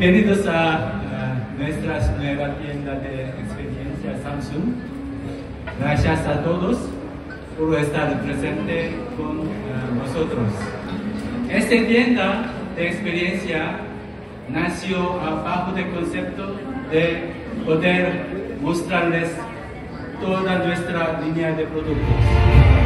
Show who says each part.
Speaker 1: Bienvenidos a nuestra nueva tienda de experiencia Samsung. Gracias a todos por estar presente con nosotros. Esta tienda de experiencia nació bajo el concepto de poder mostrarles toda nuestra línea de productos.